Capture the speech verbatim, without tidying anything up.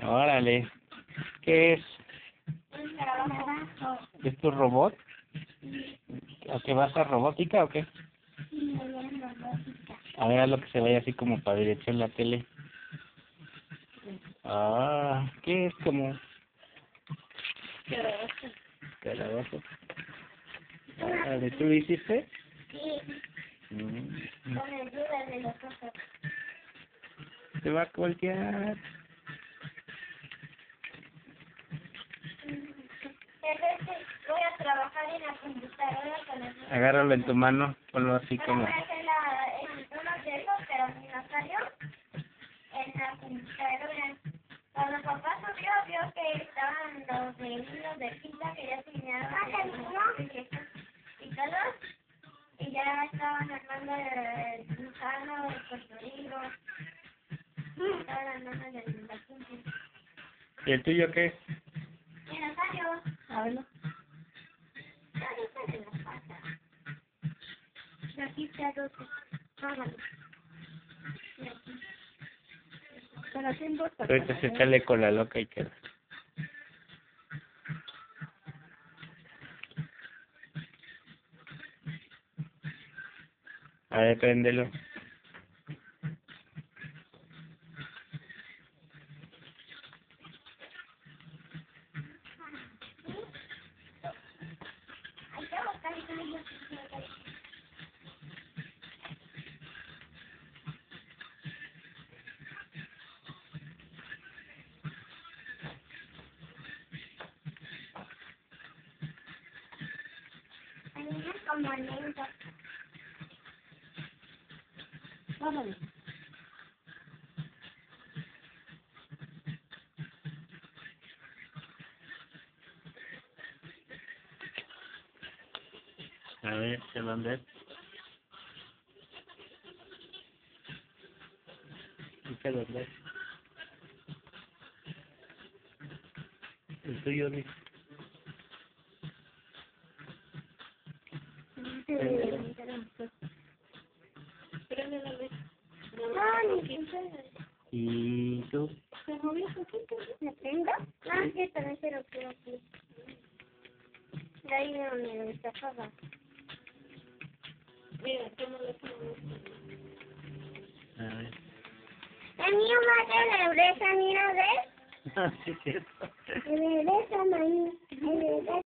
Órale. ¿Qué es? Un trabajo. ¿Es tu robot? ¿O qué vas a robótica o qué? Sí, es robótica. A ver, haz lo que se vaya así como para dirección la tele. Ah, ¿qué es como? Trabajo. Calabazo. Órale, ¿tú lo hiciste? Sí, Mm. con ayuda de los ojos. Se va a voltear. Entonces voy a trabajar en la computadora con el... Agárralo en tu mano, ponlo así Ahora como... voy a hacer la, el, uno de esos, pero dinosaurio en la computadora. Cuando papá subió, vio que estaban los de niños de quinta que ya terminaron y todos, y ya estaban armando el gusano, el cocodrilo, estaban armando el de la quinta. ¿Y el tuyo qué es? Dinosaurio. A verlo. Ahí está en las patas. Y aquí está doce. Hágalo. Y aquí. Pero tengo patas. Ahorita se sale con la loca y queda. A ver, préndelo. Hay que buscar el tuyo. Camina como lento. Vámonos. A ver, ¿se dónde es? ¿Se dónde es? El tuyo, Luis. No, ni siquiera. ¿Y tú? ¿Se movió un poquito? ¿Me tengo? Ah, sí, también se lo quiero aquí. De ahí veo donde está papá. Mira, ¿cómo lo pongo? A ver. El mío más de la regresa, mira, ¿ves? Ah, sí, es cierto. Regresa, maíz. Regresa.